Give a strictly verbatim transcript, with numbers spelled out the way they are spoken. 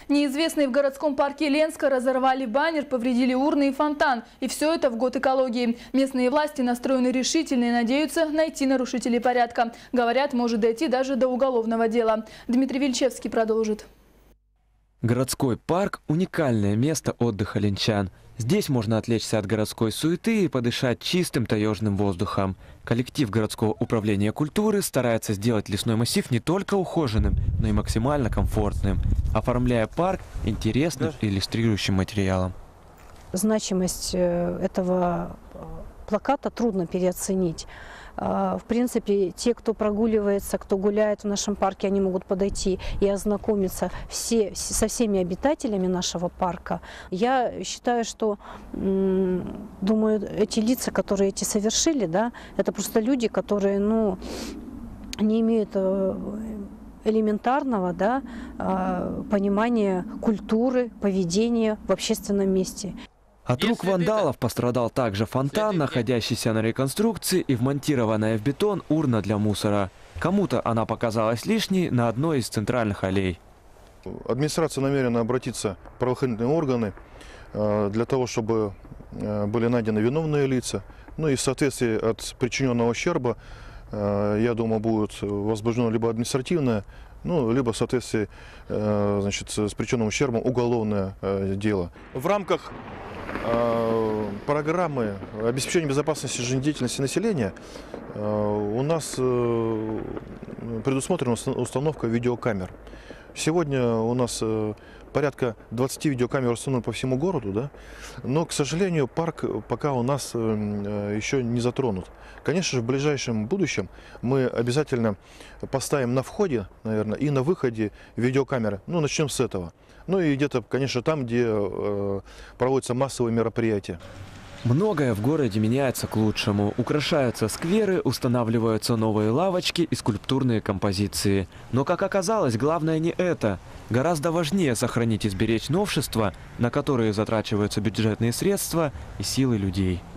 Неизвестные в городском парке Ленска разорвали баннер, повредили урны и фонтан. И все это в год экологии. Местные власти настроены решительно и надеются найти нарушителей порядка. Говорят, может дойти даже до уголовного дела. Дмитрий Вильчевский продолжит. Городской парк – уникальное место отдыха ленчан. Здесь можно отвлечься от городской суеты и подышать чистым таежным воздухом. Коллектив городского управления культуры старается сделать лесной массив не только ухоженным, но и максимально комфортным, оформляя парк интересным и иллюстрирующим материалом. Значимость этого плаката трудно переоценить. В принципе, те, кто прогуливается, кто гуляет в нашем парке, они могут подойти и ознакомиться все, со всеми обитателями нашего парка. Я считаю, что, думаю, эти лица, которые эти совершили, да, это просто люди, которые, ну, не имеют элементарного, да, понимания культуры, поведения в общественном месте. От рук вандалов пострадал также фонтан, находящийся на реконструкции, и вмонтированная в бетон урна для мусора. Кому-то она показалась лишней на одной из центральных аллей. Администрация намерена обратиться в правоохранительные органы для того, чтобы были найдены виновные лица. Ну и в соответствии от причиненного ущерба, я думаю, будет возбуждено либо административное, ну, либо в соответствии, значит, с причиненным ущербом уголовное дело. В рамках программы обеспечения безопасности жизнедеятельности населения у нас предусмотрена установка видеокамер. Сегодня у нас порядка двадцати видеокамер установлено по всему городу, да? Но, к сожалению, парк пока у нас еще не затронут. Конечно же, в ближайшем будущем мы обязательно поставим на входе, наверное, и на выходе видеокамеры. Ну, начнем с этого. Ну и где-то, конечно, там, где э, проводятся массовые мероприятия. Многое в городе меняется к лучшему. Украшаются скверы, устанавливаются новые лавочки и скульптурные композиции. Но, как оказалось, главное не это. Гораздо важнее сохранить и сберечь новшества, на которые затрачиваются бюджетные средства и силы людей.